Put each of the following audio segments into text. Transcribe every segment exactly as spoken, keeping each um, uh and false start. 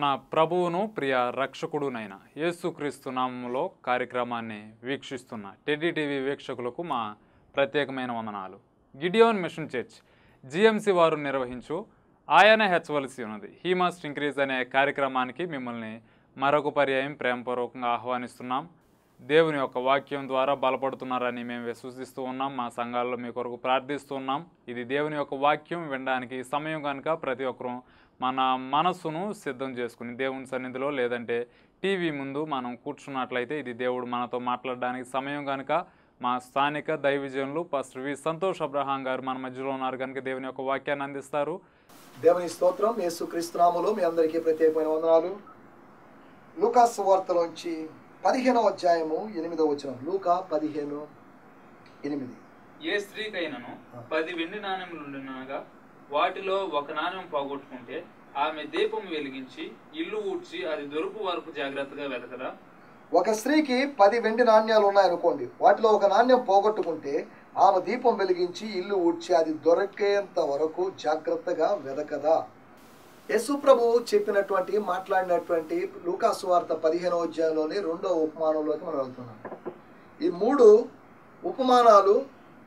మన ప్రభువును ప్రియ రక్షకుడునైన యేసుక్రీస్తు నామములో కార్యక్రమాన్ని వీక్షిస్తున్న టెడ్డీ టీవీ వీక్షకులకు మా ప్రత్యేకమైన వందనాలు. గిడియోన్ మిషన్ చర్చ్ జిఎంసి వారు నిర్వహించు ఆయనే హెచ్చవలసి ఉన్నది, హీ మస్ట్ ఇంక్రీజ్ అనే కార్యక్రమానికి మిమ్మల్ని మరొక పర్యాయం ప్రేమపూర్వకంగా ఆహ్వానిస్తున్నాం. దేవుని యొక్క వాక్యం ద్వారా బలపడుతున్నారని మేము విశ్వసిస్తూ ఉన్నాం. మా సంఘాల్లో మీ కొరకు ప్రార్థిస్తున్నాం. ఇది దేవుని యొక్క వాక్యం వినడానికి సమయం కనుక ప్రతి ఒక్కరూ మన మనస్సును సిద్ధం చేసుకుని దేవుని సన్నిధిలో లేదంటే టీవీ ముందు మనం కూర్చున్నట్లయితే ఇది దేవుడు మనతో మాట్లాడడానికి సమయం కనుక మా స్థానిక దైవజనులు పాస్టర్ వి సంతోష్ అబ్రహాం గారు మన మధ్యలో ఉన్నారు కనుక దేవుని యొక్క వాక్యాన్ని అందిస్తారు. దేవుని స్తోత్రం. యేసుక్రీస్తు నామములో మీ అందరికీ ప్రత్యేకమైన వందనాలు. లూకా సువార్తలోంచి పదిహేనవ అధ్యాయము ఎనిమిదవ వచనం. లూకా పదిహేను ఎనిమిది. ఏ స్త్రీకైనను పది వెండి నాణ్యములుండనగా వాటిలో ఒక నాణ్యం పోగొట్టుకుంటే ఆమె దీపం వెలిగించి ఇల్లు ఊడ్చి అది దొరుకు వరకు జాగ్రత్తగా వెతకదా? ఒక స్త్రీకి పది వెండి నాణ్యాలు ఉన్నాయనుకోండి, వాటిలో ఒక నాణ్యం పోగొట్టుకుంటే ఆమె దీపం వెలిగించి ఇల్లు ఊడ్చి అది దొరికేంత వరకు జాగ్రత్తగా వెతకదా? యేసు ప్రభువు చెప్పినటువంటి మాట్లాడినటువంటి లూకా సువార్త పదిహేనవ అధ్యాయంలోని రెండవ ఉపమానంలోకి మనం వెళ్తున్నాం. ఈ మూడు ఉపమానాలు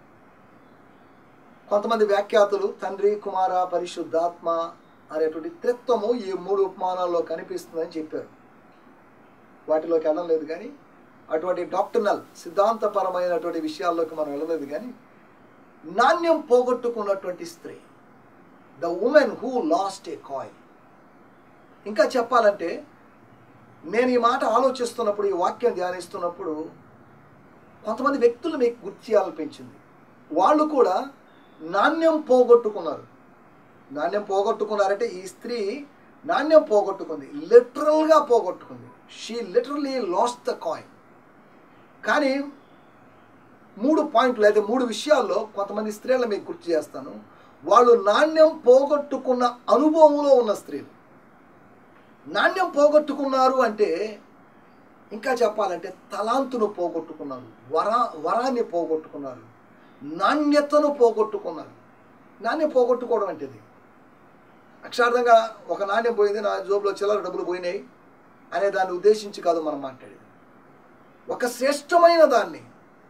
కొంతమంది వ్యాఖ్యాతులు తండ్రి కుమార పరిశుద్ధాత్మ అనేటువంటి త్రిత్వము ఈ మూడు ఉపమానాల్లో కనిపిస్తుందని చెప్పారు. వాటిలోకి వెళ్ళలేదు కానీ, అటువంటి డాక్టర్నల్ సిద్ధాంతపరమైనటువంటి విషయాల్లోకి మనం వెళ్ళలేదు కానీ, నాణ్యం పోగొట్టుకున్నటువంటి స్త్రీ, the woman who lost a coin. ఇంకా చెప్పాలంటే నేను ఈ మాట ఆలోచిస్తున్నప్పుడు, ఈ వాక్యం ధ్యానిస్తున్నప్పుడు కొంతమంది వ్యక్తులు మీకు గుర్తు చేయాలనిపించింది. వాళ్ళు కూడా నాణ్యం పోగొట్టుకున్నారు. నాణ్యం పోగొట్టుకున్నారంటే ఈ స్త్రీ నాణ్యం పోగొట్టుకుంది, లిటరల్గా పోగొట్టుకుంది. She literally lost the coin. కానీ మూడు పాయింట్లు అయితే మూడు విషయాల్లో కొంతమంది స్త్రీలను మీకు గుర్తు చేస్తాను. వాళ్ళు నాణ్యం పోగొట్టుకున్న అనుభవంలో ఉన్న స్త్రీలు. నాణ్యం పోగొట్టుకున్నారు అంటే ఇంకా చెప్పాలంటే తలాంతును పోగొట్టుకున్నారు, వర వరాన్ని పోగొట్టుకున్నారు, నాణ్యతను పోగొట్టుకున్నారు. నాణ్యం పోగొట్టుకోవడం అంటే ఇది అక్షార్థంగా ఒక నాణ్యం పోయింది, నా జోబులో చిల్లర డబ్బులు పోయినాయి అనే దాన్ని ఉద్దేశించి కాదు మనం మాట్లాడేది. ఒక శ్రేష్టమైన దాన్ని,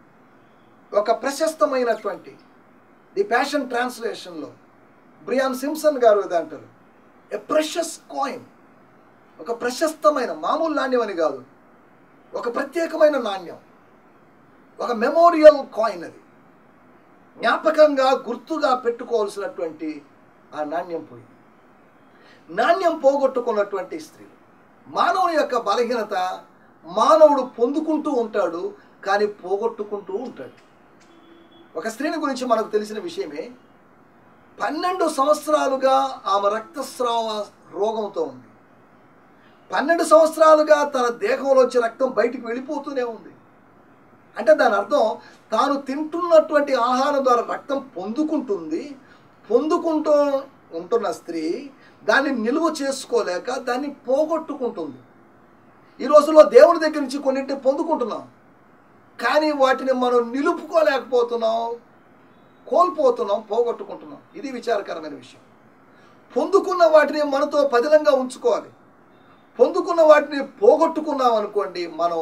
ఒక ప్రశస్తమైనటువంటి ది ప్యాషన్ ట్రాన్స్లేషన్లో బ్రియాన్ సింప్సన్ గారు ఇది అంటారు, ఎ ప్రెషస్ కాయిన్. ఒక ప్రశస్తమైన మామూలు నాణ్యం అని కాదు, ఒక ప్రత్యేకమైన నాణ్యం, ఒక మెమోరియల్ కాయిన్. అది జ్ఞాపకంగా గుర్తుగా పెట్టుకోవాల్సినటువంటి ఆ నాణ్యం పోయింది. నాణ్యం పోగొట్టుకున్నటువంటి స్త్రీలు. మానవుని యొక్క బలహీనత, మానవుడు పొందుకుంటూ ఉంటాడు కానీ పోగొట్టుకుంటూ ఉంటాడు. ఒక స్త్రీని గురించి మనకు తెలిసిన విషయమే, పన్నెండు సంవత్సరాలుగా ఆమె రక్తస్రావ రోగంతో ఉంది. పన్నెండు సంవత్సరాలుగా తన దేహంలోంచి రక్తం బయటికి వెళ్ళిపోతూనే ఉంది. అంటే దాని అర్థం తాను తింటున్నటువంటి ఆహారం ద్వారా రక్తం పొందుకుంటుంది. పొందుకుంటూ ఉంటున్న స్త్రీ దాన్ని నిలువ చేసుకోలేక దాన్ని పోగొట్టుకుంటుంది. ఈ రోజుల్లో దేవుని దగ్గర నుంచి కొన్నింటిని పొందుకుంటున్నాం కానీ వాటిని మనం నిలుపుకోలేకపోతున్నాం, కోల్పోతున్నాం, పోగొట్టుకుంటున్నాం. ఇది విచారకరమైన విషయం. పొందుకున్న వాటిని మనతో పదిలంగా ఉంచుకోవాలి. పొందుకున్న వాటిని పోగొట్టుకున్నాం అనుకోండి, మనం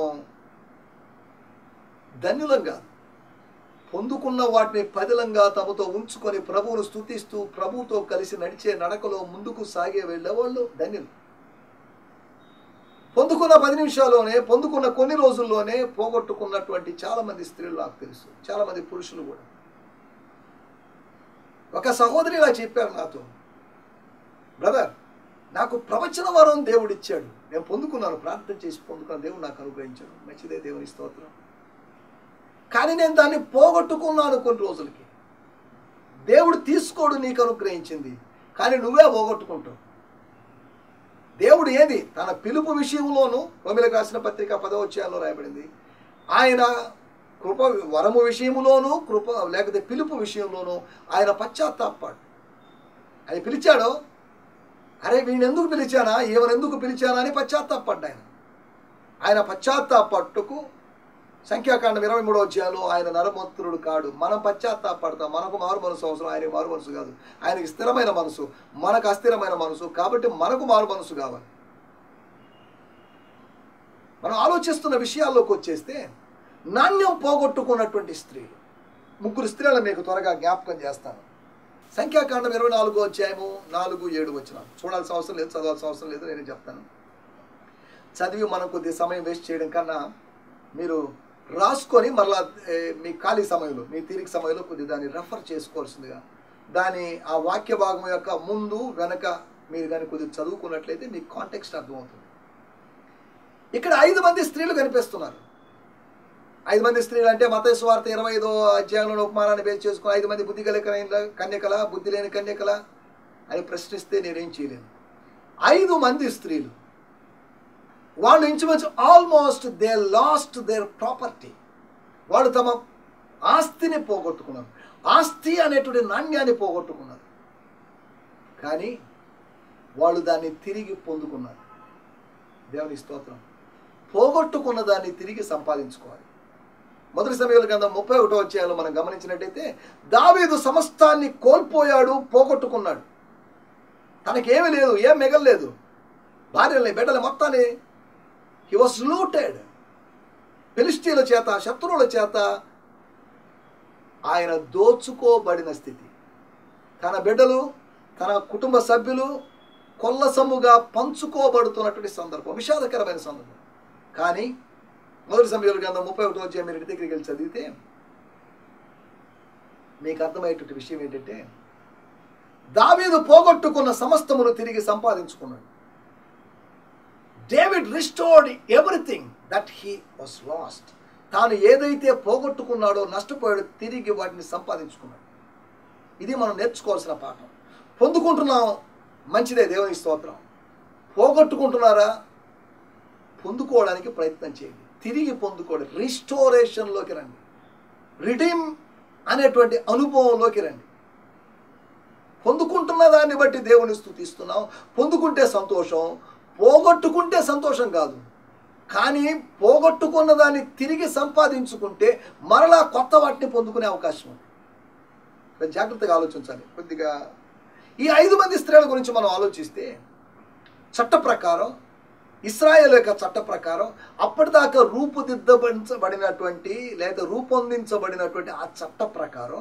ధన్యులం కాదు. పొందుకున్న వాటిని పదిలంగా తమతో ఉంచుకొని ప్రభువును స్తుతిస్తూ ప్రభువుతో కలిసి నడిచే నడకలో ముందుకు సాగే వెళ్ళేవాళ్ళు ధన్యులు. పొందుకున్న పది నిమిషాల్లోనే, పొందుకున్న కొన్ని రోజుల్లోనే పోగొట్టుకున్నటువంటి చాలామంది స్త్రీలు నాకు తెలుసు, చాలామంది పురుషులు కూడా. ఒక సహోదరి ఇలా చెప్పారు నాతో, బ్రదర్ నాకు ప్రవచన వరం దేవుడు ఇచ్చాడు, నేను పొందుకున్నాను, ప్రార్థన చేసి పొందుకున్నాను, దేవుడు నాకు అనుగ్రహించాడు, మంచిదే, దేవుని స్తోత్రం. కానీ నేను దాన్ని పోగొట్టుకున్నాను కొన్ని రోజులకి. దేవుడు తీసుకోడు, నీకు అనుగ్రహించింది, కానీ నువ్వే పోగొట్టుకుంటావు. దేవుడు ఏది తన పిలుపు విషయంలోనూ, రోమీయులకు రాసిన పత్రిక పదవ అధ్యాయంలో రాయబడింది, ఆయన కృప వరము విషయంలోనూ కృప లేకపోతే పిలుపు విషయంలోనూ ఆయన పశ్చాత్తాపడు. ఆయన పిలిచాడో, అరే వీడిని ఎందుకు పిలిచానా, ఏమని ఎందుకు పిలిచానా అని పశ్చాత్తాపడ్డా. ఆయన ఆయన పశ్చాత్తాపట్టుకు సంఖ్యాకాండం ఇరవై మూడో అధ్యాయంలో ఆయన నరమోత్తరుడు కాడు. మనం పశ్చాత్తాపడతాం, మనకు మారు మనసు అవసరం, ఆయనకి మారు మనసు కాదు. ఆయనకి స్థిరమైన మనసు, మనకు అస్థిరమైన మనసు. కాబట్టి మనకు మారు మనసు కావాలి. మనం ఆలోచిస్తున్న విషయాల్లోకి వచ్చేస్తే నాణ్యం పోగొట్టుకున్నటువంటి స్త్రీలు, ముగ్గురు స్త్రీలను మీకు త్వరగా జ్ఞాపకం చేస్తాను. సంఖ్యాకాండం ఇరవై నాలుగో అధ్యాయము నాలుగు ఏడు వచనాలు. చూడాల్సిన అవసరం లేదు, చదవాల్సిన అవసరం లేదు, నేను చెప్తాను. చదివి మనం కొద్ది సమయం వేస్ట్ చేయడం కన్నా మీరు రాసుకొని మరలా మీ ఖాళీ సమయంలో, మీ తీరిక సమయంలో కొద్ది దాన్ని రెఫర్ చేసుకోవాల్సిందిగా, దాని ఆ వాక్య భాగం యొక్క ముందు వెనక మీరు కానీ కొద్దిగా చదువుకున్నట్లయితే మీకు కాంటెక్స్ట్ అర్థమవుతుంది. ఇక్కడ ఐదు మంది స్త్రీలు కనిపిస్తున్నారు. ఐదు మంది స్త్రీలు అంటే మత్తయి సువార్త ఇరవై ఐదో అధ్యాయంలో ఉపమానాన్ని బేస్ చేసుకుని ఐదు మంది బుద్ధి కలిగిన కన్యకల, బుద్ధి లేని కన్యకల అని ప్రశ్నిస్తే నేనేం చేయలేను. ఐదు మంది స్త్రీలు, వాళ్ళు ఇంచుమించు almost they lost their property. వాళ్ళు తమ ఆస్తిని పోగొట్టుకున్నారు, ఆస్తి అనేటువంటి నాణ్యాన్ని పోగొట్టుకున్నారు. కానీ వాళ్ళు దాన్ని తిరిగి పొందుకున్నారు. దేవుని స్తోత్రం. పోగొట్టుకున్న దాన్ని తిరిగి సంపాదించుకోవాలి. మొదటి సమయాల గ్రంథం ముప్పై ఒకటో అధ్యాయంలో మనం గమనించినట్టయితే దావీదు సమస్తాన్ని కోల్పోయాడు, పోగొట్టుకున్నాడు. తనకేమీ లేదు, ఏం మిగలలేదు. భార్యల్ని, బిడ్డల మొత్తాన్ని హీ వాస్ లూటెడ్. ఫిలిష్తీయుల చేత, శత్రువుల చేత ఆయన దోచుకోబడిన స్థితి. తన బిడ్డలు, తన కుటుంబ సభ్యులు కొల్లసమ్ముగా పంచుకోబడుతున్నటువంటి సందర్భం, విషాదకరమైన సందర్భం. కానీ మొదటి సమయాల గ్రంథం ముప్పై ఒకటో అధ్యాయం మీరు ఇంటి దగ్గరికి వెళ్ళి చదివితే మీకు అర్థమయ్యేటువంటి విషయం ఏంటంటే దావీదు పోగొట్టుకున్న సమస్తమును తిరిగి సంపాదించుకున్నాడు. David restored everything that he was lost. తాను ఏదైతే పోగొట్టుకున్నాడో, నష్టపోయాడో, తిరిగి వాటిని సంపాదించుకున్నాడు. ఇది మనం నేర్చుకోవాల్సిన పాఠం. పొందుకుంటున్నాం, మంచిదే, దేవుని స్తోత్రం. పోగొట్టుకుంటున్నారా? పొందుకోవడానికి ప్రయత్నం చేయండి, తిరిగి పొందుకోండి, రిస్టోరేషన్లోకి రండి, రిడీమ్ అనేటువంటి అనుభవంలోకి రండి. పొందుకుంటున్న దాన్ని బట్టి దేవుని స్తుతిస్తున్నాం. పొందుకుంటే సంతోషం, పోగొట్టుకుంటే సంతోషం కాదు. కానీ పోగొట్టుకున్న దాన్ని తిరిగి సంపాదించుకుంటే మరలా కొత్త వాటిని పొందుకునే అవకాశం ఉంది. జాగ్రత్తగా ఆలోచించాలి. కొద్దిగా ఈ ఐదు మంది స్త్రీల గురించి మనం ఆలోచిస్తే, చట్ట ప్రకారం, ఇశ్రాయేలు యొక్క చట్ట ప్రకారం అప్పటిదాకా రూపుదిద్దబడించబడినటువంటి లేదా రూపొందించబడినటువంటి ఆ చట్ట ప్రకారం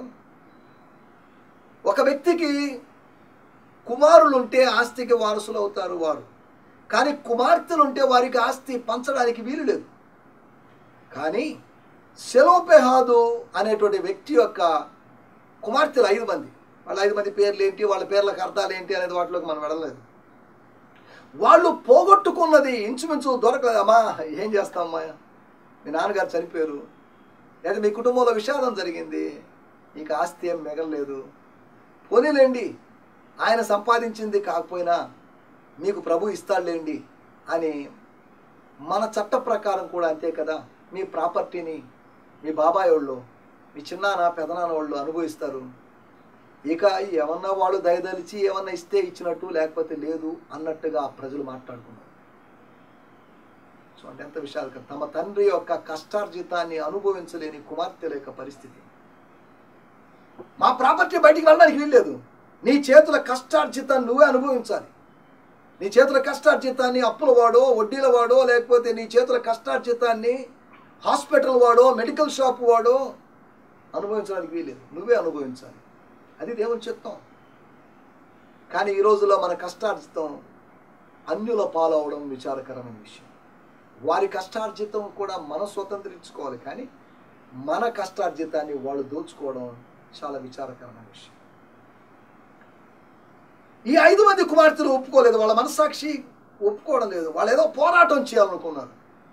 ఒక వ్యక్తికి కుమారులుంటే ఆస్తికి వారసులు అవుతారు వారు. కానీ కుమార్తెలుంటే వారికి ఆస్తి పంచడానికి వీలు లేదు. కానీ సెలోపెహాదు అనేటువంటి వ్యక్తి యొక్క కుమార్తెలు ఐదు మంది, వాళ్ళ ఐదు మంది పేర్లు ఏంటి, వాళ్ళ పేర్లకు అర్థాలు ఏంటి అనేది వాటిలోకి మనం వెళ్ళలేదు. వాళ్ళు పోగొట్టుకున్నది ఇంచుమించు దొరకలేదు. అమ్మా ఏం చేస్తామమ్మా, మీ నాన్నగారు చనిపోయారు, లేదా మీ కుటుంబంలో విషాదం జరిగింది, నీకు ఆస్తి ఏం మిగలలేదు, పోనీలేండి, ఆయన సంపాదించింది కాకపోయినా మీకు ప్రభు ఇస్తాడులేండి అని. మన చట్ట ప్రకారం కూడా అంతే కదా. మీ ప్రాపర్టీని మీ బాబాయ్ వాళ్ళు, మీ చిన్నాన్న పెదనాన్న వాళ్ళు అనుభవిస్తారు. ఇక ఏమన్నా వాళ్ళు దయదలిచి ఏమన్నా ఇస్తే ఇచ్చినట్టు, లేకపోతే లేదు అన్నట్టుగా ప్రజలు మాట్లాడుకున్నారు. సో అంటే ఎంత విషయాలు. తమ తండ్రి యొక్క కష్టార్జితాన్ని అనుభవించలేని కుమార్తెల యొక్క పరిస్థితి. మా ప్రాపర్టీ బయటికి వెళ్ళడానికి వీల్లేదు, నీ చేతుల కష్టార్జితాన్ని నువ్వే అనుభవించాలి. నీ చేతుల కష్టార్జితాన్ని అప్పుల వాడో, వడ్డీల వాడో, లేకపోతే నీ చేతుల కష్టార్జితాన్ని హాస్పిటల్ వాడో, మెడికల్ షాప్ వాడో అనుభవించడానికి వీల్లేదు, నువ్వే అనుభవించాలి. అది దేవుని చిత్తం. కానీ ఈ రోజుల్లో మన కష్టార్జితం అన్యుల పాలవడం విచారకరమైన విషయం. వారి కష్టార్జితం కూడా మనం స్వతంత్రించుకోవాలి, కానీ మన కష్టార్జితాన్ని వాళ్ళు దోచుకోవడం చాలా విచారకరమైన విషయం. ఈ ఐదు మంది కుమార్తెలు ఒప్పుకోలేదు, వాళ్ళ మనస్సాక్షి ఒప్పుకోవడం లేదు. వాళ్ళు ఏదో పోరాటం చేయాలనుకున్నారు.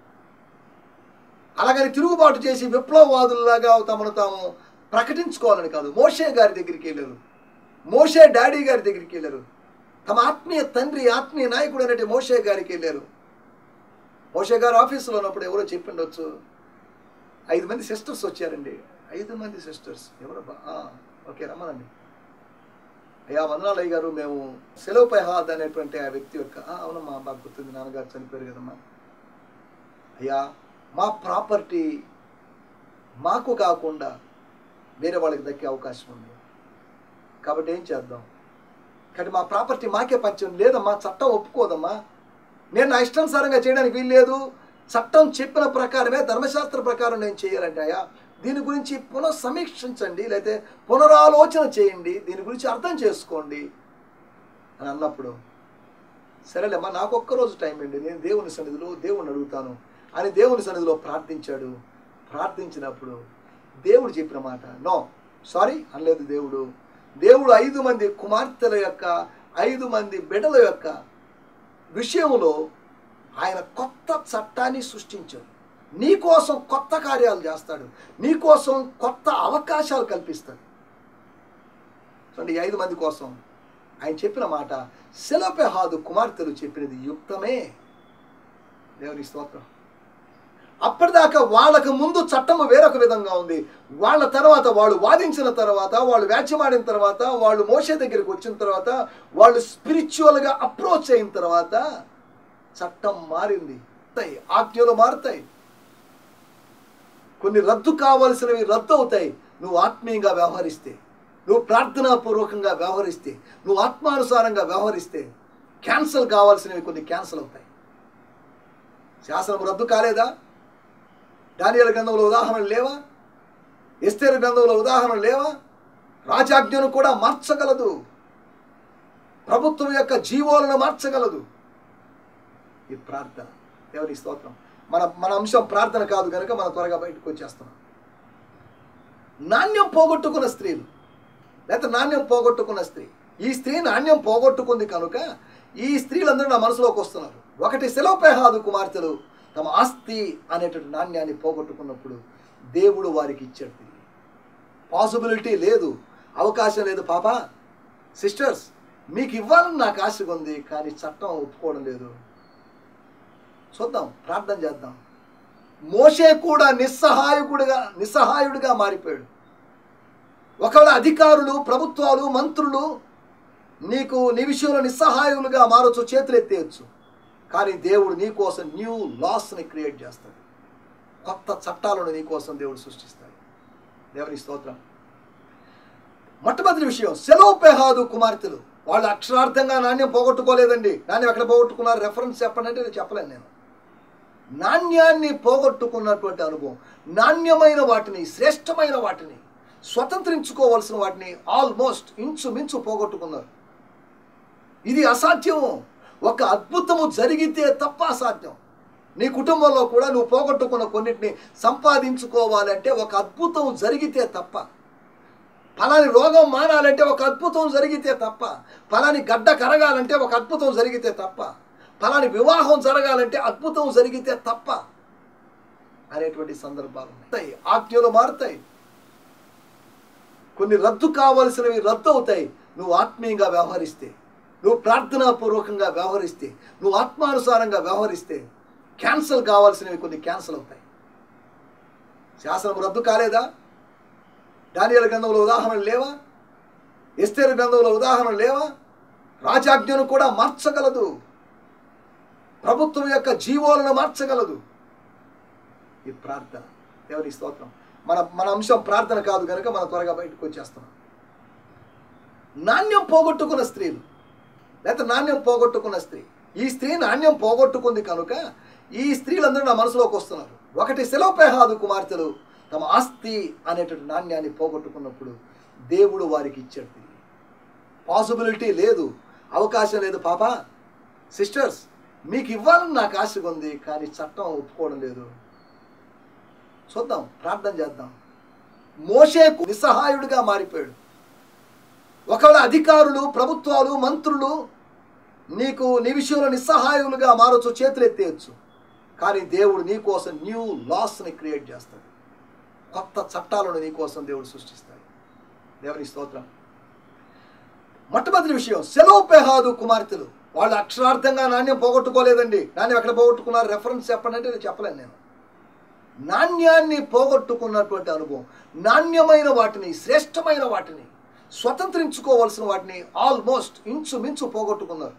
అలాగని తిరుగుబాటు చేసి విప్లవవాదుల్లాగా తమను తాము ప్రకటించుకోవాలని కాదు. మోషే గారి దగ్గరికి వెళ్ళారు, మోషే డాడీ గారి దగ్గరికి వెళ్ళారు, తమ ఆత్మీయ తండ్రి, ఆత్మీయ నాయకుడు అనేటి మోషే గారికి వెళ్ళారు. మోషే గారు ఆఫీసులో ఉన్నప్పుడు ఎవరో చెప్పిండొచ్చు, ఐదు మంది సిస్టర్స్ వచ్చారండి. ఐదు మంది సిస్టర్స్ ఎవరు? ఓకే, రమ్మనండి. అయ్యా వందనాలు అయ్య గారు, మేము సెలోపెహాద్ అనేటువంటి ఆ వ్యక్తి యొక్క, అవునమ్మా బాగా గుర్తుంది, నాన్నగారు చనిపోయారు కదమ్మా. అయ్యా మా ప్రాపర్టీ మాకు కాకుండా వేరే వాళ్ళకి దక్కే అవకాశం ఉంది, కాబట్టి ఏం చేద్దాం? కాబట్టి మా ప్రాపర్టీ మాకే పంచం. లేదమ్మా, చట్టం ఒప్పుకోదమ్మా, నేను నా ఇష్టానుసారంగా చేయడానికి వీల్లేదు, చట్టం చెప్పిన ప్రకారమే ధర్మశాస్త్ర ప్రకారం నేను చేయాలంటే అయ్యా దీని గురించి పునఃసమీక్షించండి, లేకపోతే పునరాలోచన చేయండి, దీని గురించి అర్థం చేసుకోండి అని అన్నప్పుడు సరేలేమ్మా నాకు ఒక్కరోజు టైం అండి, నేను దేవుని సన్నిధిలో దేవుణ్ణి అడుగుతాను అని దేవుని సన్నిధిలో ప్రార్థించాడు. ప్రార్థించినప్పుడు దేవుడు చెప్పిన మాట నో సారీ అనలేదు దేవుడు. దేవుడు ఐదు మంది కుమార్తెల యొక్క ఐదు మంది బిడ్డల యొక్క విషయంలో ఆయన కొత్త చట్టాన్ని సృష్టించాడు. నీ కోసం కొత్త కార్యాలు చేస్తాడు, నీ కోసం కొత్త అవకాశాలు కల్పిస్తాడు. చూడండి, ఈ ఐదు మంది కోసం ఆయన చెప్పిన మాట సెలోపెహాదు కుమార్తెలు చెప్పినది యుక్తమే. దేవుని స్తోత్రం. అప్పటిదాకా వాళ్ళకు ముందు చట్టము వేరొక విధంగా ఉంది. వాళ్ళ తర్వాత వాళ్ళు వాదించిన తర్వాత, వాళ్ళు వ్యాఖ్యమాడిన తర్వాత, వాళ్ళు మోషే దగ్గరికి వచ్చిన తర్వాత, వాళ్ళు స్పిరిచువల్గా అప్రోచ్ అయిన తర్వాత చట్టం మారింది. ఆజ్ఞలు మారుతాయి, కొన్ని రద్దు కావలసినవి రద్దు అవుతాయి. నువ్వు ఆత్మీయంగా వ్యవహరిస్తే, నువ్వు ప్రార్థనాపూర్వకంగా వ్యవహరిస్తే, నువ్వు ఆత్మానుసారంగా వ్యవహరిస్తే క్యాన్సల్ కావాల్సినవి కొన్ని క్యాన్సల్ అవుతాయి. శాసనం రద్దు కాలేదా? దానియేలు గ్రంథంలో ఉదాహరణలు లేవా? ఎస్తేరు గ్రంథంలో ఉదాహరణలు లేవా? రాజాజ్ఞను కూడా మార్చగలదు, ప్రభుత్వం యొక్క జీవోలను మార్చగలదు ఈ ప్రార్థన. దేవుని స్తోత్రం. మన మన అంశం ప్రార్థన కాదు కనుక మనం త్వరగా బయటకు వచ్చేస్తున్నాం. నాణ్యం పోగొట్టుకున్న స్త్రీలు, లేకపోతే నాణ్యం పోగొట్టుకున్న స్త్రీ, ఈ స్త్రీ నాణ్యం పోగొట్టుకుంది కనుక ఈ స్త్రీలందరూ నా మనసులోకి వస్తున్నారు. ఒకటి సెలోపెహాదు కుమార్తెలు తమ ఆస్తి అనేటువంటి నాణ్యాన్ని పోగొట్టుకున్నప్పుడు దేవుడు వారికి ఇచ్చాడు. పాసిబిలిటీ లేదు, అవకాశం లేదు. పాప సిస్టర్స్ మీకు ఇవ్వాలని నాకు ఆశగా ఉంది, కానీ చట్టం ఒప్పుకోవడం లేదు. చూద్దాం, ప్రార్థన చేద్దాం. మోషే కూడా నిస్సహాయకుడిగా నిస్సహాయుడిగా మారిపోయాడు. ఒకవేళ అధికారులు, ప్రభుత్వాలు, మంత్రులు నీకు నీ విషయంలో నిస్సహాయులుగా మారొచ్చు, చేతులు ఎత్తేయచ్చు. కానీ దేవుడు నీ కోసం న్యూ లాస్ని క్రియేట్ చేస్తాడు, కొత్త చట్టాలను నీ కోసం దేవుడు సృష్టిస్తాడు. దేవుని స్తోత్రం. మొట్టమొదటి విషయం సెలోపెహాదు కుమార్తెలు. వాళ్ళు అక్షరార్థంగా నాణ్యం పోగొట్టుకోలేదండి. నాణ్యం ఎక్కడ పోగొట్టుకున్నారు? రెఫరెన్స్ చెప్పండి అంటే నేను చెప్పలేను. నేను నాణ్యాన్ని పోగొట్టుకున్నటువంటి అనుభవం, నాణ్యమైన వాటిని, శ్రేష్టమైన వాటిని, స్వతంత్రించుకోవలసిన వాటిని ఆల్మోస్ట్ ఇంచుమించు పోగొట్టుకున్నారు. ఇది అసాధ్యం. ఒక అద్భుతము జరిగితే తప్ప అసాధ్యం. నీ కుటుంబంలో కూడా నువ్వు పోగొట్టుకున్న కొన్నిటిని సంపాదించుకోవాలంటే ఒక అద్భుతం జరిగితే తప్ప, ఫలాని రోగం మానాలంటే ఒక అద్భుతం జరిగితే తప్ప, ఫలాని గడ్డ కరగాలంటే ఒక అద్భుతం జరిగితే తప్ప, ఫలాని వివాహం జరగాలంటే అద్భుతం జరిగితే తప్ప అనేటువంటి సందర్భాలు ఉన్నాయి. ఆజ్ఞలు మారుతాయి, కొన్ని రద్దు కావలసినవి రద్దు అవుతాయి. నువ్వు ఆత్మీయంగా వ్యవహరిస్తే, నువ్వు ప్రార్థనాపూర్వకంగా వ్యవహరిస్తే, నువ్వు ఆత్మానుసారంగా వ్యవహరిస్తే క్యాన్సల్ కావాల్సినవి కొన్ని క్యాన్సల్ అవుతాయి. శాసనం రద్దు కాలేదా? దానియేలు గ్రంథంలో ఉదాహరణలు లేవా? ఎస్తేరు గ్రంథంలో ఉదాహరణలు లేవా? రాజాజ్ఞను కూడా మార్చగలదు, ప్రభుత్వం యొక్క జీవోలను మార్చగలదు ఈ ప్రార్థన. దేవుని స్తోత్రం. మన మన అంశం ప్రార్థన కాదు కనుక మనం త్వరగా బయటకు వచ్చేస్తున్నాం. నాణ్యం పోగొట్టుకున్న స్త్రీలు, లేకపోతే నాణ్యం పోగొట్టుకున్న స్త్రీ, ఈ స్త్రీ నాణ్యం పోగొట్టుకుంది కనుక ఈ స్త్రీలందరూ నా మనసులోకి వస్తున్నారు. ఒకటి సెలోపెహాదు కుమార్తెలు తమ ఆస్తి అనేటువంటి నాణ్యాన్ని పోగొట్టుకున్నప్పుడు దేవుడు వారికి ఇచ్చాడు. పాసిబిలిటీ లేదు, అవకాశం లేదు. పాప సిస్టర్స్ మీకు ఇవ్వాలని నాకు ఆశగా ఉంది, కానీ చట్టం ఒప్పుకోవడం లేదు. చూద్దాం, ప్రార్థన చేద్దాం. మోషే నిస్సహాయుడిగా మారిపోయాడు. ఒకవేళ అధికారులు, ప్రభుత్వాలు, మంత్రులు నీకు నీ విషయంలో నిస్సహాయులుగా మారొచ్చు, చేతులు ఎత్తేయచ్చు. కానీ దేవుడు నీ కోసం న్యూ లాస్ని క్రియేట్ చేస్తాడు, కొత్త చట్టాలను నీ కోసం దేవుడు సృష్టిస్తాడు. దేవుని స్తోత్రం. మొట్టమొదటి విషయం సెలోపెహాదు కుమార్తెలు. వాళ్ళు అక్షరార్థంగా నాణ్యం పోగొట్టుకోలేదండి. నాణ్యం ఎక్కడ పోగొట్టుకున్నారు? రెఫరెన్స్ చెప్పండి అంటే నేను చెప్పలేను. నేను నాణ్యాన్ని పోగొట్టుకున్నటువంటి అనుభవం, నాణ్యమైన వాటిని, శ్రేష్టమైన వాటిని, స్వతంత్రించుకోవలసిన వాటిని ఆల్మోస్ట్ ఇంచుమించు పోగొట్టుకున్నారు.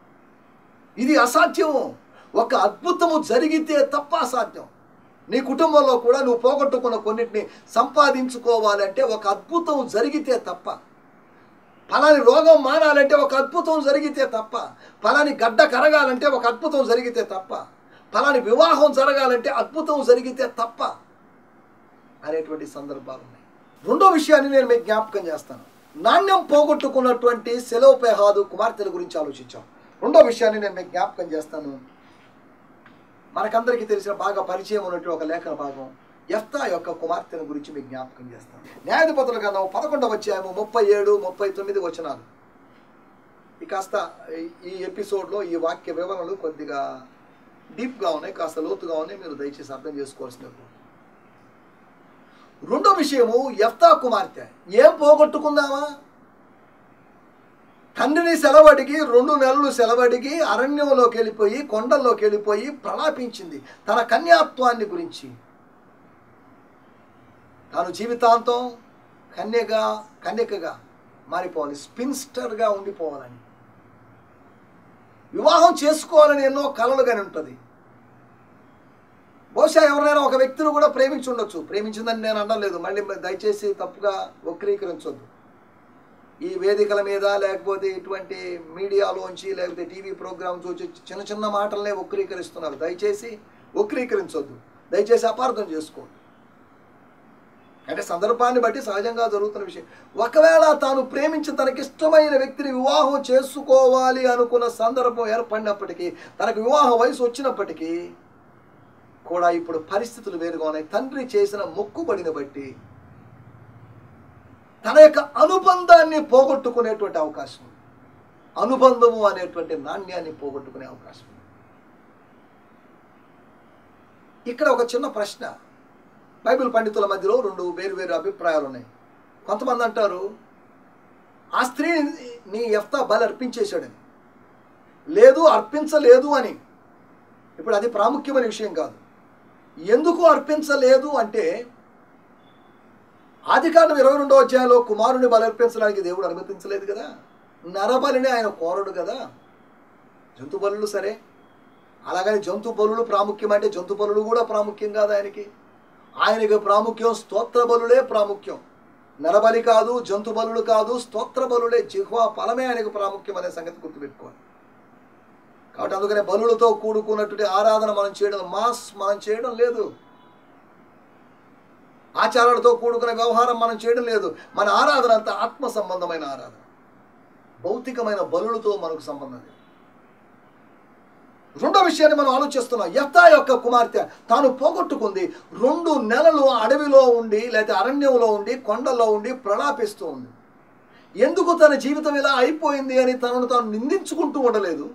ఇది అసాధ్యం. ఒక అద్భుతము జరిగితే తప్ప అసాధ్యం. నీ కుటుంబంలో కూడా నువ్వు పోగొట్టుకున్న కొన్నిటిని సంపాదించుకోవాలంటే ఒక అద్భుతం జరిగితే తప్ప, ఫలాని రోగం మానాలంటే ఒక అద్భుతం జరిగితే తప్ప, ఫలాని గడ్డ కరగాలంటే ఒక అద్భుతం జరిగితే తప్ప, ఫలాని వివాహం జరగాలంటే అద్భుతం జరిగితే తప్ప అనేటువంటి సందర్భాలు ఉన్నాయి. రెండో విషయాన్ని నేను మీకు జ్ఞాపకం చేస్తాను. నాణ్యం పోగొట్టుకున్నటువంటి సెలోపెహాదు కుమార్తెల గురించి ఆలోచించాం. రెండో విషయాన్ని నేను మీకు జ్ఞాపకం చేస్తాను. మనకందరికీ తెలిసిన బాగా పరిచయం ఉన్నట్టు ఒక లేఖన భాగం యెఫ్తా యొక్క కుమార్తెల గురించి మీకు జ్ఞాపకం చేస్తాను. న్యాయాధిపతుల గ్రంథం పదకొండవ అధ్యాయము ముప్పై ఏడు ముప్పై తొమ్మిది వచనాలు. ఈ కాస్త ఈ ఎపిసోడ్లో ఈ వాక్య వివరణలు కొద్దిగా డీప్గా ఉన్నాయి, కాస్త లోతుగా ఉన్నాయి. మీరు దయచేసి అర్థం చేసుకోవాల్సినప్పుడు రెండో విషయము యెఫ్తా కుమార్తె ఏం పోగొట్టుకుందామా? తండ్రిని సెలవడిగి రెండు నెలలు సెలవడిగి అరణ్యంలోకి వెళ్ళిపోయి కొండల్లోకి వెళ్ళిపోయి ప్రలాపించింది తన కన్యాత్వాన్ని గురించి. తాను జీవితాంతం కన్యగా కన్యకగా మారిపోవాలి, స్పిన్స్టర్గా ఉండిపోవాలని, వివాహం చేసుకోవాలని ఎన్నో కలలు కానీ ఉంటుంది. బహుశా ఎవరైనా ఒక వ్యక్తిని కూడా ప్రేమించి ఉండొచ్చు. ప్రేమించిందని నేను అనలేదు, మళ్ళీ దయచేసి తప్పుగా వక్రీకరించొద్దు. ఈ వేదికల మీద లేకపోతే ఇటువంటి మీడియాలోంచి లేకపోతే టీవీ ప్రోగ్రామ్ చూసి చిన్న చిన్న మాటలనే వక్రీకరిస్తున్నారు. దయచేసి వక్రీకరించొద్దు, దయచేసి అపార్థం చేసుకోండి. అంటే సందర్భాన్ని బట్టి సహజంగా జరుగుతున్న విషయం. ఒకవేళ తాను ప్రేమించి తనకిష్టమైన వ్యక్తిని వివాహం చేసుకోవాలి అనుకున్న సందర్భం ఏర్పడినప్పటికీ, తనకు వివాహ వయసు వచ్చినప్పటికీ కూడా ఇప్పుడు పరిస్థితులు వేరుగా ఉన్నాయి. తండ్రి చేసిన మొక్కుబడిని బట్టి తన యొక్క అనుబంధాన్ని పోగొట్టుకునేటువంటి అవకాశం, అనుబంధము అనేటువంటి నాణ్యాన్ని పోగొట్టుకునే అవకాశం. ఇక్కడ ఒక చిన్న ప్రశ్న. బైబిల్ పండితుల మధ్యలో రెండు వేరు వేరు అభిప్రాయాలు ఉన్నాయి. కొంతమంది అంటారు ఆ స్త్రీని యెఫ్తా బలి అర్పించేశాడని, లేదు అర్పించలేదు అని. ఇప్పుడు అది ప్రాముఖ్యమైన విషయం కాదు. ఎందుకు అర్పించలేదు అంటే, ఆదికాండం ఇరవై రెండో అధ్యాయంలో కుమారుని బలి అర్పించడానికి దేవుడు అనుమతించలేదు కదా. నరబలిని ఆయన కోరడు కదా. జంతు బలులు సరే, అలాగని జంతు బలులు ప్రాముఖ్యం అంటే జంతు బలులు కూడా ప్రాముఖ్యం కాదు ఆయనకి. ఆయనకి ప్రాముఖ్యం స్తోత్ర బలులే ప్రాముఖ్యం. నరబలి కాదు, జంతు బలులు కాదు, స్తోత్ర బలులే, జిహ్వా ఫలమే ఆయనకు ప్రాముఖ్యం అనే సంగతి గుర్తుపెట్టుకోవాలి. కాబట్టి అందుకనే బలులతో కూడుకున్నటువంటి ఆరాధన మనం చేయడం, మాస్ మనం చేయడం లేదు. ఆచారాలతో కూడుకున్న వ్యవహారం మనం చేయడం లేదు. మన ఆరాధన అంతా ఆత్మ సంబంధమైన ఆరాధన, భౌతికమైన బలులతో మనకు సంబంధం లేదు. రెండో విషయాన్ని మనం ఆలోచిస్తున్నాం. యెఫ్తా యొక్క కుమార్తె తాను పోగొట్టుకుంది. రెండు నెలలు అడవిలో ఉండి లేకపోతే అరణ్యంలో ఉండి కొండల్లో ఉండి ప్రలాపిస్తూ ఉంది. ఎందుకు తన జీవితం ఇలా అయిపోయింది అని తనను తాను నిందించుకుంటూ ఉండలేదు.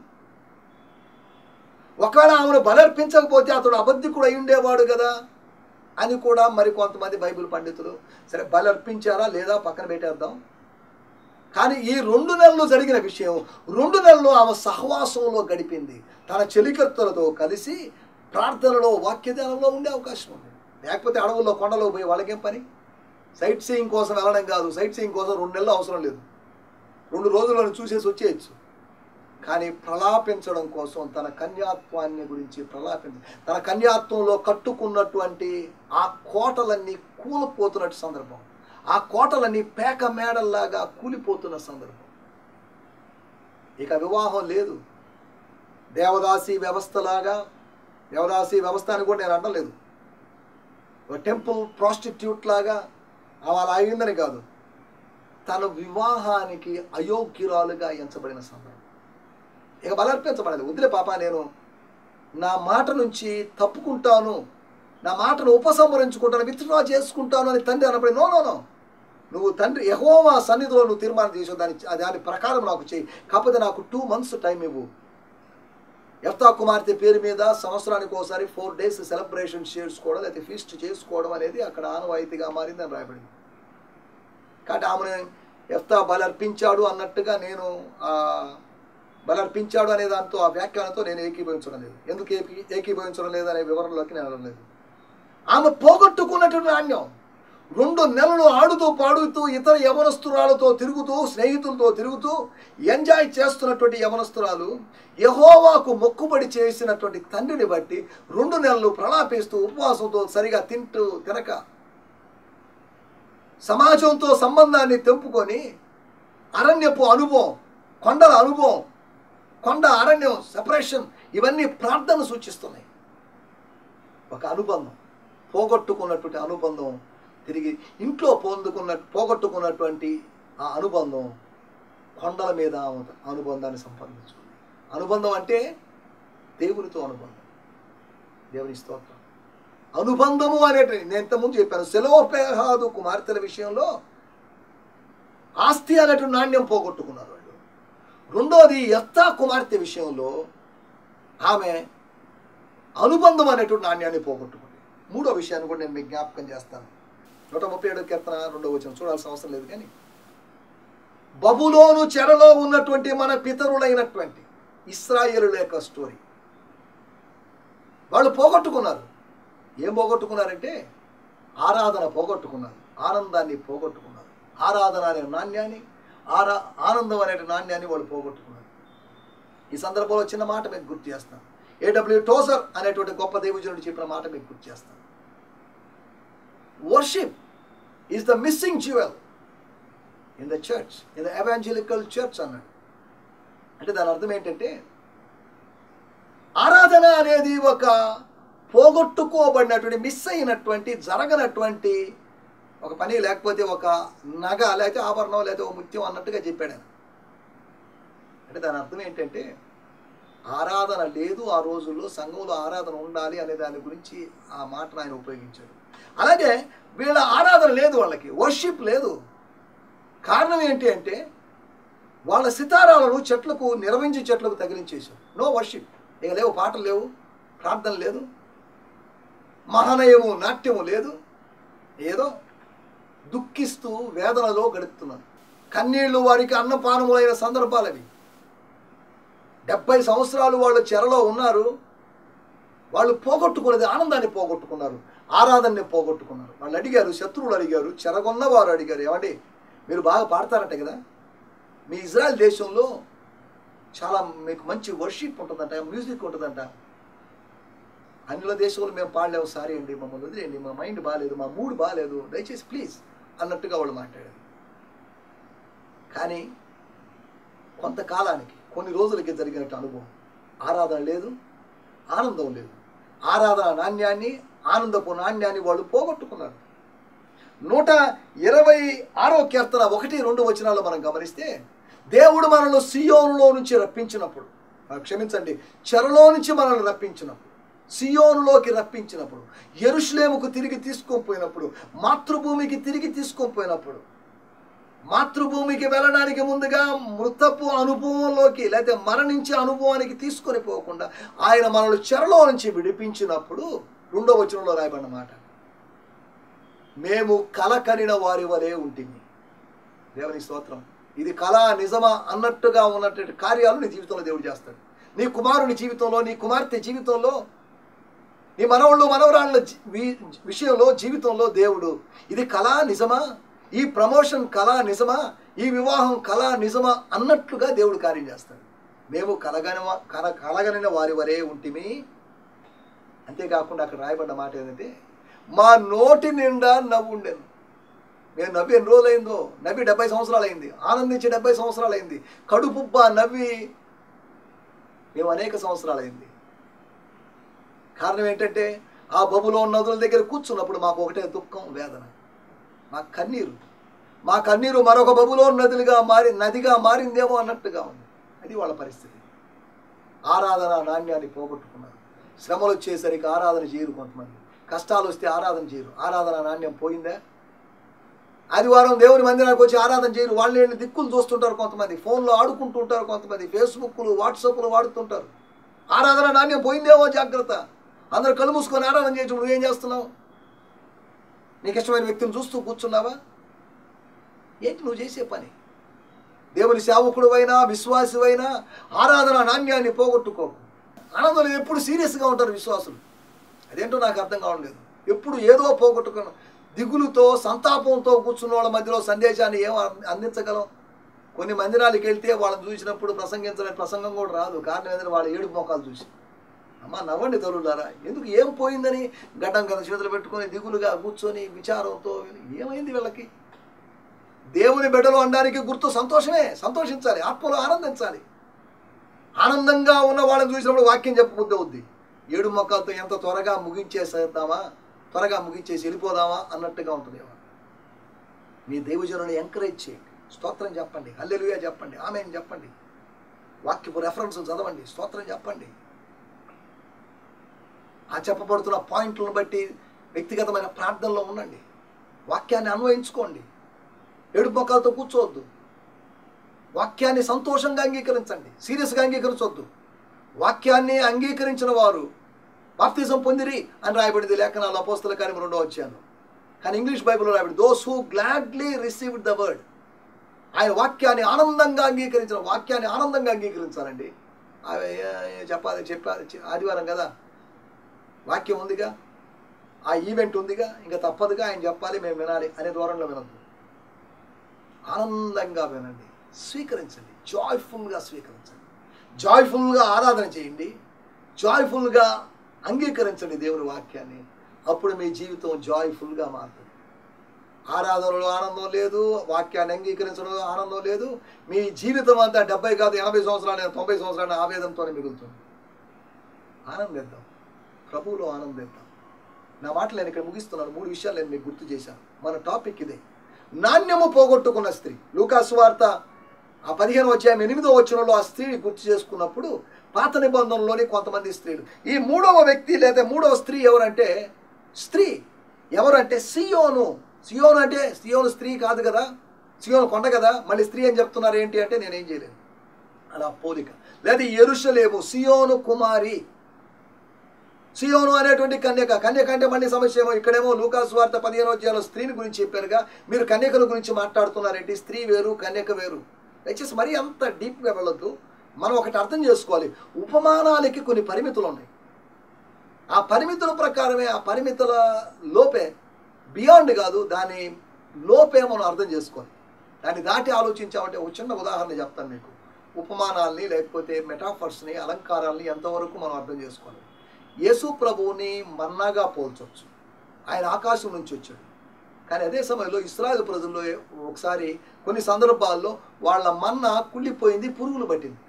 ఒకవేళ ఆమెను బలర్పించకపోతే అతడు అబద్ధికుడు అయి ఉండేవాడు కదా అని కూడా మరి కొంతమంది బైబిల్ పండితులు, సరే బలర్పించారా లేదా పక్కన పెట్టేద్దాం, కానీ ఈ రెండు నెలలు జరిగిన విషయం, రెండు నెలలు ఆమె సహవాసంలో గడిపింది. తన చెలికత్తలతో కలిసి ప్రార్థనలో వాక్యధ్యానంలో ఉండే అవకాశం ఉంది. లేకపోతే అడవుల్లో కొండలో పోయి వాళ్ళకేం పని? సైట్ సీయింగ్ కోసం వెళ్ళడం కాదు. సైట్ సీయింగ్ కోసం రెండు నెలలు అవసరం లేదు, రెండు రోజులను చూసేసి వచ్చేయచ్చు. కానీ ప్రలాపించడం కోసం తన కన్యాత్వాన్ని గురించి ప్రలాపించ, తన కన్యాత్వంలో కట్టుకున్నటువంటి ఆ కోటలన్నీ కూలిపోతున్నట్టు సందర్భం, ఆ కోటలన్నీ పేక మేడల్లాగా కూలిపోతున్న సందర్భం. ఇక వివాహం లేదు. దేవదాసి వ్యవస్థలాగా, దేవదాసి వ్యవస్థ అని కూడా నేను అనలేదు, టెంపుల్ ప్రాస్టిట్యూట్ లాగా అలా అయిందని కాదు, తన వివాహానికి అయోగ్యురాలుగా ఎంచబడిన సందర్భం. ఇక బలర్పించబడలేదు. వదిలే పాప, నేను నా మాట నుంచి తప్పుకుంటాను, నా మాటను ఉపసంహరించుకుంటాను, విత్డ్రా చేసుకుంటాను అని తండ్రి అన్నప్పుడు, నో నో నో నువ్వు తండ్రి యెహోవా సన్నిధిలో నువ్వు తీర్మానం చేసావు, దాని దాని ప్రకారం నాకు చేయి, కాకపోతే నాకు టూ మంత్స్ టైం ఇవ్వు. యెఫ్తా కుమార్తె పేరు మీద సంవత్సరానికి ఒకసారి ఫోర్ డేస్ సెలబ్రేషన్ చేసుకోవడం లేకపోతే ఫీస్ట్ చేసుకోవడం అనేది అక్కడ ఆనవాయితీగా మారిందని రాయబడింది. కాబట్టి ఆమెను యెఫ్తా బలర్పించాడు అన్నట్టుగా నేను బలర్పించాడు అనే దాంతో, ఆ వ్యాఖ్యానంతో నేను ఏకీభవించడం లేదు. ఎందుకు ఏకీ ఏకీభవించడం లేదు అనే వివరంలోకి నేను వెళ్ళడం లేదు. ఆమె పోగొట్టుకున్నటువంటి నాణ్యం, రెండు నెలలు ఆడుతూ పాడుతూ ఇతర యవనస్తురాలతో తిరుగుతూ స్నేహితులతో తిరుగుతూ ఎంజాయ్ చేస్తున్నటువంటి యవనస్తురాలు యెహోవాకు మొక్కుబడి చేసినటువంటి తండ్రిని బట్టి రెండు నెలలు ప్రలాపిస్తూ ఉపవాసంతో సరిగా తింటూ తినక సమాజంతో సంబంధాన్ని తెంపుకొని అరణ్యపు అనుభవం, కొండల అనుభవం, కొండ అరణ్యం సెపరేషన్, ఇవన్నీ ప్రార్థన సూచిస్తున్నాయి. ఒక అనుబంధం, పోగొట్టుకున్నటువంటి అనుబంధం తిరిగి ఇంట్లో పొందుకున్న పోగొట్టుకున్నటువంటి ఆ అనుబంధం కొండల మీద అనుబంధాన్ని సంపాదించుకుంది. అనుబంధం అంటే దేవునితో అనుబంధం. దేవుని స్తోత్రం. అనుబంధము అనేటువంటి నేను ఇంతకుముందు చెప్పాను, సెలోపెహాదు కుమార్తెల విషయంలో ఆస్తి అనేటువంటి నాణ్యం పోగొట్టుకున్నారు వాళ్ళు. రెండోది యెఫ్తా కుమార్తె విషయంలో ఆమె అనుబంధం అనేటువంటి నాణ్యాన్ని పోగొట్టుకుంది. మూడో విషయాన్ని కూడా నేను మీకు జ్ఞాపకం చేస్తాను. నూట ముప్పై ఏడో కీర్తన రెండో వచనం చూడాల్సిన అవసరం లేదు. కానీ బబులోను చెరలో ఉన్నటువంటి మన పితరులైనటువంటి ఇశ్రాయేలుల యొక్క స్టోరీ. వాళ్ళు పోగొట్టుకున్నారు. ఏం పోగొట్టుకున్నారంటే ఆరాధన పోగొట్టుకున్నారు, ఆనందాన్ని పోగొట్టుకున్నారు. ఆరాధన అనే నాణ్యాన్ని, ఆరా ఆనందం అనే నాణ్యాన్ని వాళ్ళు పోగొట్టుకున్నారు. ఈ సందర్భంలో చిన్న మాట మీకు గుర్తు చేస్తాను. ఏడబ్ల్యూ టోజర్ అనేటువంటి గొప్ప దేవుజనుడు చెప్పిన మాట మీకు గుర్తు చేస్తాను. Worship is the missing jewel in the church, in the evangelical church అన్నాడు. అంటే దాని అర్థం ఏంటంటే ఆరాధన అనేది ఒక పోగొట్టుకోబడినటువంటి, మిస్ అయినటువంటి, జరగనటువంటి ఒక పని, లేకపోతే ఒక నగ, లేకపోతే ఆభరణం, లేకపోతే ఒక ముత్యం అన్నట్టుగా చెప్పాడు ఆయన. అంటే దాని అర్థం ఏంటంటే ఆరాధన లేదు ఆ రోజుల్లో, సంఘంలో ఆరాధన ఉండాలి అనే దాని గురించి ఆ మాటను ఆయన ఉపయోగించాడు. అలాగే వీళ్ళ ఆరాధన లేదు, వాళ్ళకి వర్షిప్ లేదు. కారణం ఏంటి అంటే వాళ్ళ సితారాలను చెట్లకు, నిర్వహించి చెట్లకు తగిలించేశారు. No worship. ఇక లేవు, పాటలు లేవు, ప్రార్థన లేదు, మహానయము నాట్యము లేదు. ఏదో దుఃఖిస్తూ వేదనలో గడుపుతున్నారు. కన్నీళ్లు వారికి అన్నపానములైన సందర్భాలు అవి. డెబ్బై సంవత్సరాలు వాళ్ళు చెరలో ఉన్నారు. వాళ్ళు పోగొట్టుకున్నది ఆనందాన్ని పోగొట్టుకున్నారు, ఆరాధనని పోగొట్టుకున్నారు. వాళ్ళు అడిగారు, శత్రువులు అడిగారు, చెరగొన్న వారు అడిగారు, ఏమండి మీరు బాగా పాడతారంట కదా, మీ ఇజ్రాయెల్ దేశంలో చాలా మీకు మంచి వర్షిప్ ఉంటుందంట, మ్యూజిక్ ఉంటుందంట. అన్యుల దేశంలో మేము పాడలేము, సారీ అండి, మమ్మల్ని వదిలేయండి, మా మైండ్ బాగాలేదు, మా మూడ్ బాగాలేదు, దయచేసి ప్లీజ్ అన్నట్టుగా వాళ్ళు మాట్లాడారు. కానీ కొంతకాలానికి, కొన్ని రోజులకి జరిగినట్టు అనుభవం, ఆరాధన లేదు, ఆనందం లేదు. ఆరాధన నాణ్యాన్ని, ఆనందపు నాణ్యాన్ని వాళ్ళు పోగొట్టుకున్నారు. నూట ఇరవై ఆరో కీర్తన ఒకటి రెండు వచనాల్లో మనం గమనిస్తే, దేవుడు మనల్ని సియోనులో నుంచి రప్పించినప్పుడు, క్షమించండి చెరలో నుంచి మనల్ని రప్పించినప్పుడు, సియోనులోకి రప్పించినప్పుడు, యెరూషలేముకు తిరిగి తీసుకొని పోయినప్పుడు, మాతృభూమికి తిరిగి తీసుకొని పోయినప్పుడు, మాతృభూమికి వెళ్ళడానికి ముందుగా మృతపు అనుభవంలోకి, లేకపోతే మరణించే అనుభవానికి తీసుకొని పోకుండా ఆయన మనల్ని చెరలో నుంచి విడిపించినప్పుడు, రెండో వచనంలో రాయబడిన మాట, మేము కల కనిన వారి వలె ఉంటుంది. దేవుని స్తోత్రం. ఇది కళ నిజమా అన్నట్టుగా ఉన్నటువంటి కార్యాలు నీ జీవితంలో దేవుడు చేస్తాడు. నీ కుమారుని జీవితంలో, నీ కుమార్తె జీవితంలో, నీ మనవళ్ళు మనవరాళ్ళ విషయంలో, జీవితంలో దేవుడు ఇది కళ నిజమా, ఈ ప్రమోషన్ కళ నిజమా, ఈ వివాహం కళ నిజమా అన్నట్లుగా దేవుడు కార్యం చేస్తాడు. మేము కలగని కల కలగలిన వారి వరే ఉంటిమి. అంతేకాకుండా అక్కడ రాయబడ్డ మాట ఏంటంటే, మా నోటి నిండా నవ్వు ఉండేను. మేము నవ్వి ఎన్ని రోజులైందో, నవ్వి డెబ్బై సంవత్సరాలు అయింది, ఆనందించి డెబ్బై సంవత్సరాలు అయింది, కడుపుబ్బ నవ్వి మేము అనేక సంవత్సరాలు అయింది. కారణం ఏంటంటే ఆ బబులో నదుల దగ్గర కూర్చున్నప్పుడు మాకు ఒకటే దుఃఖం, వేదన, మా కన్నీరు మా కన్నీరు మరొక బబులో నదులుగా మారి నదిగా మారిందేమో అన్నట్టుగా ఉంది. అది వాళ్ళ పరిస్థితి. ఆరాధన నాణ్యాన్ని పోగొట్టుకున్నారు. శ్రమలు వచ్చేసరికి ఆరాధన చేయరు, కొంతమంది కష్టాలు వస్తే ఆరాధన చేయరు. ఆరాధన నాణ్యం పోయిందా? ఆదివారం దేవుని మందిరానికి వచ్చి ఆరాధన చేయరు. వాళ్ళని దిక్కులు చూస్తుంటారు, కొంతమంది ఫోన్లో ఆడుకుంటుంటారు, కొంతమంది ఫేస్బుక్లు వాట్సాప్లు వాడుతుంటారు. ఆరాధన నాణ్యం పోయిందేమో, జాగ్రత్త. అందరు కళ్ళు మూసుకొని ఆరాధన చేయటం, నువ్వేం చేస్తున్నావు? నీకు ఇష్టమైన వ్యక్తిని చూస్తూ కూర్చున్నావా? ఏంటి నువ్వు చేసే పని? దేవుని సేవకుడు అయినా విశ్వాసి అయినా ఆరాధన నాణ్యాన్ని పోగొట్టుకోకు. ఆనందంలో ఎప్పుడు సీరియస్గా ఉంటారు విశ్వాసులు. అదేంటో నాకు అర్థం కావట్లేదు. ఎప్పుడు ఏదో పోగొట్టుకున్నాం, దిగులుతో సంతాపంతో కూర్చున్న వాళ్ళ మధ్యలో సందేశాన్ని ఏం అందించగలం? కొన్ని మందిరాలకు వెళ్తే వాళ్ళని చూసినప్పుడు ప్రసంగించలేని ప్రసంగం కూడా రాదు. కారణం ఏంటంటే వాళ్ళ ఏడుపు మొఖాలు చూసి, అమ్మ నవ్వండి తరులారా, ఎందుకు ఏం పోయిందని గడ్డం కదా చేతులు పెట్టుకొని దిగులుగా కూర్చొని విచారంతో, ఏమైంది వీళ్ళకి? దేవుని బిడ్డలు అనడానికి గుర్తు సంతోషమే. సంతోషించాలి, ఆత్మలో ఆనందించాలి. ఆనందంగా ఉన్న వాళ్ళని చూసినప్పుడు వాక్యం చెప్పబుద్ధి అవుద్ది. ఏడు మొక్కలతో ఎంత త్వరగా ముగించేసేద్దామా, త్వరగా ముగించేసి వెళ్ళిపోదామా అన్నట్టుగా ఉంటుంది. మీ దైవజనుని ఎంకరేజ్ చేయండి, స్తోత్రం చెప్పండి, హల్లెలూయా చెప్పండి, ఆమేన్ చెప్పండి, వాక్యపు రెఫరెన్స్ చదవండి, స్తోత్రం చెప్పండి. ఆ చెప్పబడుతున్న పాయింట్లను బట్టి వ్యక్తిగతమైన ప్రార్థనలో ఉండండి, వాక్యాన్ని అన్వయించుకోండి, ఏడు మొక్కలతో కూర్చోవద్దు, వాక్యాన్ని సంతోషంగా అంగీకరించండి, సీరియస్గా అంగీకరించవద్దు. వాక్యాన్ని అంగీకరించిన వారు బాప్తిజం పొందిరి అని రాయబడింది లేఖనాలు అపోస్తల కార్యం రెండో అధ్యాయంలో. కానీ ఇంగ్లీష్ బైబిల్లో రాయబడి those who gladly received the word. ఆయన వాక్యాన్ని ఆనందంగా అంగీకరించిన, వాక్యాన్ని ఆనందంగా అంగీకరించాలండి. చెప్పాలి చెప్పాలి ఆదివారం కదా, వాక్యం ఉందిగా, ఆ ఈవెంట్ ఉందిగా, ఇంకా తప్పదుగా ఆయన చెప్పాలి, మేము వినాలి అనే ధోరణిలో వినద్దు. ఆనందంగా వినండి, స్వీకరించండి, జాయ్ఫుల్గా స్వీకరించండి, జాయ్ఫుల్గా ఆరాధన చేయండి, జాయ్ఫుల్గా అంగీకరించండి దేవుని వాక్యాన్ని. అప్పుడు మీ జీవితం జాయ్ఫుల్గా మారుతుంది. ఆరాధనలో ఆనందం లేదు, వాక్యాన్ని అంగీకరించడంలో ఆనందం లేదు, మీ జీవితం అంతా డెబ్బై కాదు ఎనభై సంవత్సరాలు తొంభై సంవత్సరాలు ఆవేదనతోనే మిగులుతుంది. ఆనందిద్దాం, ప్రభువులో ఆనందిద్దాం. నా మాటలు నేను ఇక్కడ ముగిస్తున్నాను. మూడు విషయాలు నేను మీకు గుర్తు చేశాను. మన టాపిక్ ఇదే, నాణ్యము పోగొట్టుకున్న స్త్రీ. లూకా సువార్త ఆ పదిహేను అధ్యాయం ఎనిమిదో వచనంలో ఆ స్త్రీని గుర్తు చేసుకున్నప్పుడు పాత నిబంధనలోని కొంతమంది స్త్రీలు, ఈ మూడవ వ్యక్తి లేదా మూడవ స్త్రీ ఎవరంటే, స్త్రీ ఎవరంటే సియోను. సియోను అంటే సియోను స్త్రీ కాదు కదా, సియోను కొండ కదా, మళ్ళీ స్త్రీ అని చెప్తున్నారు ఏంటి అంటే నేనేం చేయలేను, అలా పోలిక. లేదా యెరూషలేము, సియోను కుమారి. సియోను అనేటువంటి కన్యక. కన్యక అంటే మళ్ళీ సమస్య ఏమో, ఇక్కడేమో లూకా సువార్త పదిహేను అధ్యాయంలో స్త్రీని గురించి చెప్పారుగా, మీరు కన్యకల గురించి మాట్లాడుతున్నారేంటి? స్త్రీ వేరు, కన్యక వేరు. దయచేసి మరీ అంత డీప్గా వెళ్ళొద్దు. మనం ఒకటి అర్థం చేసుకోవాలి, ఉపమానాలకి కొన్ని పరిమితులు ఉన్నాయి. ఆ పరిమితుల ప్రకారమే, ఆ పరిమితుల లోపే, బియాండ్ కాదు, దాని లోపే మనం అర్థం చేసుకోవాలి. దాన్ని దాటి ఆలోచించామంటే ఒక చిన్న ఉదాహరణ చెప్తాను మీకు. ఉపమానాల్ని లేకపోతే మెటాఫర్స్ని, అలంకారాల్ని ఎంతవరకు మనం అర్థం చేసుకోవాలి. యేసు ప్రభువుని మన్నాగా పోల్చవచ్చు, ఆయన ఆకాశం నుంచి వచ్చాడు. కానీ అదే సమయంలో ఇశ్రాయేలు ప్రజల్లో ఒకసారి కొన్ని సందర్భాల్లో వాళ్ళ మన్నా కుళ్ళిపోయింది, పురుగులు పట్టింది.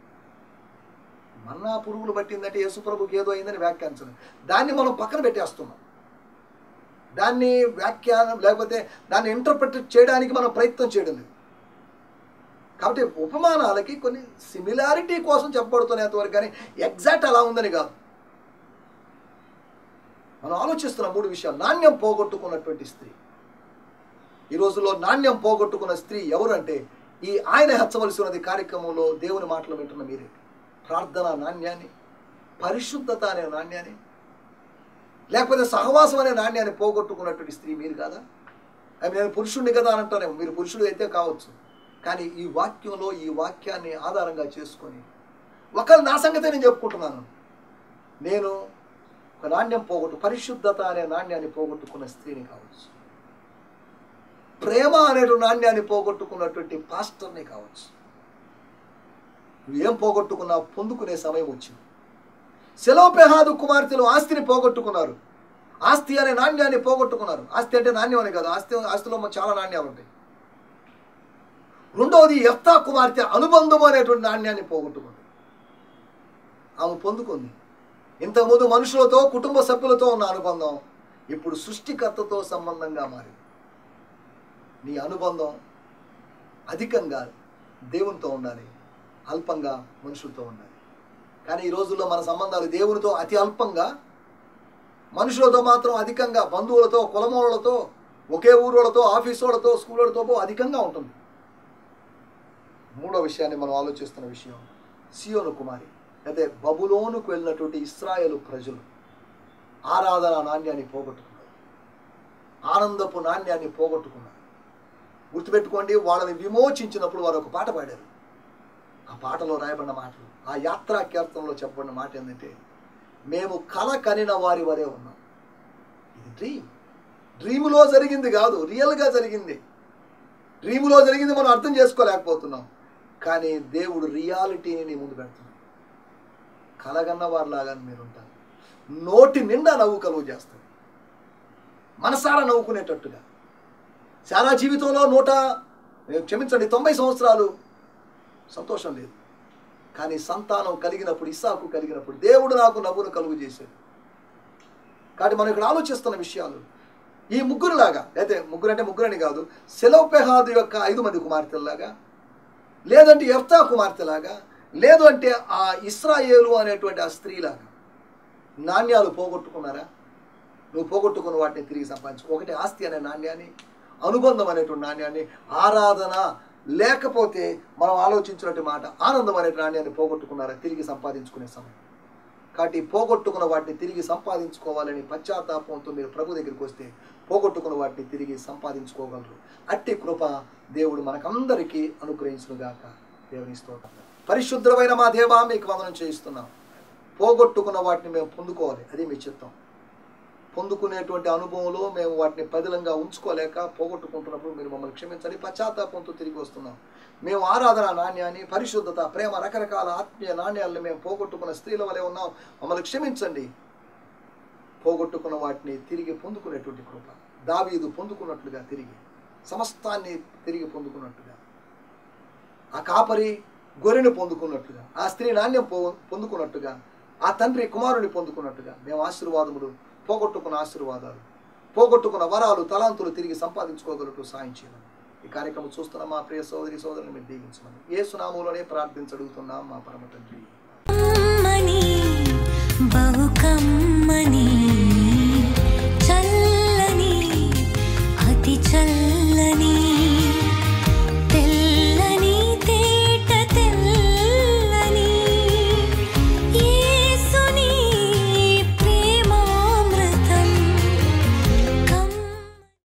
మన్నా పురుగులు పట్టిందంటే యేసు ప్రభుకి ఏదో అయిందని వ్యాఖ్యానించడం, దాన్ని మనం పక్కన పెట్టేస్తున్నాం. దాన్ని వ్యాఖ్యానం లేకపోతే దాన్ని ఇంటర్ప్రిట్ చేయడానికి మనం ప్రయత్నం చేయడం లేదు. కాబట్టి ఉపమానాలకి కొన్ని సిమిలారిటీ కోసం చెప్పబడుతున్నంతవరకు, కానీ ఎగ్జాక్ట్ అలా ఉందని కాదు. మనం ఆలోచిస్తున్న మూడు విషయాలు. నాణ్యం పోగొట్టుకున్నటువంటి స్త్రీ. ఈ రోజుల్లో నాణ్యం పోగొట్టుకున్న స్త్రీ ఎవరంటే, ఈ ఆయన హెచ్చవలసి ఉన్నది కార్యక్రమంలో దేవుని మాటలు వింటున్న మీరే. ప్రార్థన నాణ్యాన్ని, పరిశుద్ధత అనే నాణ్యాన్ని, లేకపోతే సహవాసం అనే నాణ్యాన్ని పోగొట్టుకున్నటువంటి స్త్రీ మీరు కాదా? అవి నేను పురుషుడిని కదా అని అంటానేమో, మీరు పురుషుడు అయితే కావచ్చు. కానీ ఈ వాక్యంలో ఈ వాక్యాన్ని ఆధారంగా చేసుకొని, ఒకరు నా సంగతే నేను చెప్పుకుంటున్నాను, నేను ఒక నాణ్యం పోగొట్టు, పరిశుద్ధత అనే నాణ్యాన్ని పోగొట్టుకున్న స్త్రీని కావచ్చు, ప్రేమ అనేటువంటి నాణ్యాన్ని పోగొట్టుకున్నటువంటి పాస్టర్ని కావచ్చు. నువ్వేం పోగొట్టుకున్నా పొందుకునే సమయం వచ్చింది. సెలోపెహాదు కుమార్తెలు ఆస్తిని పోగొట్టుకున్నారు, ఆస్తి అనే నాణ్యాన్ని పోగొట్టుకున్నారు. ఆస్తి అంటే నాణ్యం అని కాదు, ఆస్తి ఆస్తిలో చాలా నాణ్యాలు ఉంటాయి. రెండవది యెఫ్తా కుమార్తె అనుబంధం అనేటువంటి నాణ్యాన్ని పోగొట్టుకుంది. ఆమె పొందుకుంది. ఇంతకుముందు మనుషులతో, కుటుంబ సభ్యులతో ఉన్న అనుబంధం ఇప్పుడు సృష్టికర్తతో సంబంధంగా మారింది. నీ అనుబంధం అధికంగా దేవునితో ఉండాలి, అల్పంగా మనుషులతో ఉండాలి. కానీ ఈ రోజుల్లో మన సంబంధాలు దేవునితో అతి అల్పంగా, మనుషులతో మాత్రం అధికంగా, బంధువులతో, కులమోళ్ళతో, ఒకే ఊరోళ్ళతో, ఆఫీసు వాళ్ళతో, స్కూళ్ళతో అధికంగా ఉంటుంది. మూడో విషయాన్ని మనం ఆలోచిస్తున్న విషయం, సియోను కుమారి. అయితే బబులోనుకు వెళ్ళినటువంటి ఇశ్రాయేలు ప్రజలు ఆరాధన నాణ్యాన్ని పోగొట్టుకున్నారు, ఆనందపు నాణ్యాన్ని పోగొట్టుకున్నారు. గుర్తుపెట్టుకోండి, వాళ్ళని విమోచించినప్పుడు వారు ఒక పాట పాడారు. ఆ పాటలో రాయబడిన మాటలు, ఆ యాత్రా కీర్తనలో చెప్పబడిన మాట ఏంటంటే, మేము కల కనిన వారి వరే ఉన్నాం. ఇది డ్రీమ్. డ్రీములో జరిగింది కాదు, రియల్గా జరిగింది. డ్రీములో జరిగింది మనం అర్థం చేసుకోలేకపోతున్నాం, కానీ దేవుడు రియాలిటీని నీ ముందు పెడుతున్నాడు. కలగన్న వారిలాగా మీరు ఉంటారు. నోటి నిండా నవ్వు కలుగు చేస్తారు, మనసారా నవ్వుకునేటట్టుగా. చాలా జీవితంలో నూట క్షమించండి తొంభై సంవత్సరాలు సంతోషం లేదు, కానీ సంతానం కలిగినప్పుడు, ఇస్సాకు కలిగినప్పుడు దేవుడు నాకు నవ్వును కలుగు చేశాడు. కాబట్టి మనం ఇక్కడ ఆలోచిస్తున్న విషయాలు ఈ ముగ్గురులాగా, అయితే ముగ్గురు అంటే ముగ్గురని కాదు, సెలోపెహాదు యొక్క ఐదు మంది కుమార్తెలాగా, లేదంటే యెఫ్తా కుమార్తెలాగా, లేదు అంటే ఆ ఇశ్రాయేలు అనేటువంటి ఆ స్త్రీలాగా నాణ్యాలు పోగొట్టుకున్నారా? నువ్వు పోగొట్టుకున్న వాటిని తిరిగి సంపాదించు. ఒకటి ఆస్తి అనే నాణ్యాన్ని, అనుబంధం అనేటువంటి నాణ్యాన్ని, ఆరాధన లేకపోతే మనం ఆలోచించినట్టు మాట ఆనందం అనే నాణ్యాన్ని పోగొట్టుకున్నారా? తిరిగి సంపాదించుకునే సమయం. కాబట్టి పోగొట్టుకున్న వాటిని తిరిగి సంపాదించుకోవాలని పశ్చాత్తాపంతో మీరు ప్రభు దగ్గరికి వస్తే పోగొట్టుకున్న వాటిని తిరిగి సంపాదించుకోగలరు. అట్టి కృప దేవుడు మనకందరికీ అనుగ్రహించునుగాక. దేవుని స్తోత్రం. పరిశుద్ధమైన మా దేవా, మీకు వందనం చేయిస్తున్నాం. పోగొట్టుకున్న వాటిని మేము పొందుకోవాలి, అది మీ చిత్తం. పొందుకునేటువంటి అనుభవంలో మేము వాటిని పదిలంగా ఉంచుకోలేక పోగొట్టుకుంటున్నప్పుడు మీరు మమ్మల్ని క్షమించండి. పశ్చాత్తాపంతో తిరిగి వస్తున్నాం. మేము ఆరాధన నాణ్యాన్ని, పరిశుద్ధత, ప్రేమ, రకరకాల ఆత్మీయ నాణ్యాలను మేము పోగొట్టుకున్న స్త్రీల వలె ఉన్నాం. మమ్మల్ని క్షమించండి. పోగొట్టుకున్న వాటిని తిరిగి పొందుకునేటువంటి కృప, దావీదు పొందుకున్నట్లుగా తిరిగి సమస్తాన్ని తిరిగి పొందుకున్నట్టుగా, ఆ కాపరి గొర్రెను పొందుకున్నట్టుగా, ఆ స్త్రీ నాణ్యం పో పొందుకున్నట్టుగా, ఆ తండ్రి కుమారుని పొందుకున్నట్టుగా మేము ఆశీర్వాదములు, పోగొట్టుకున్న ఆశీర్వాదాలు, పోగొట్టుకున్న వరాలు, తలాంతులు తిరిగి సంపాదించుకోగలటూ సాయం చేయమని ఈ కార్యక్రమం చూస్తున్న మా ప్రియ సోదరి సోదరుని మీరు దీవించమని యేసు నామములోనే ప్రార్థించడుగుతున్నాం మా పరమ తండ్రి.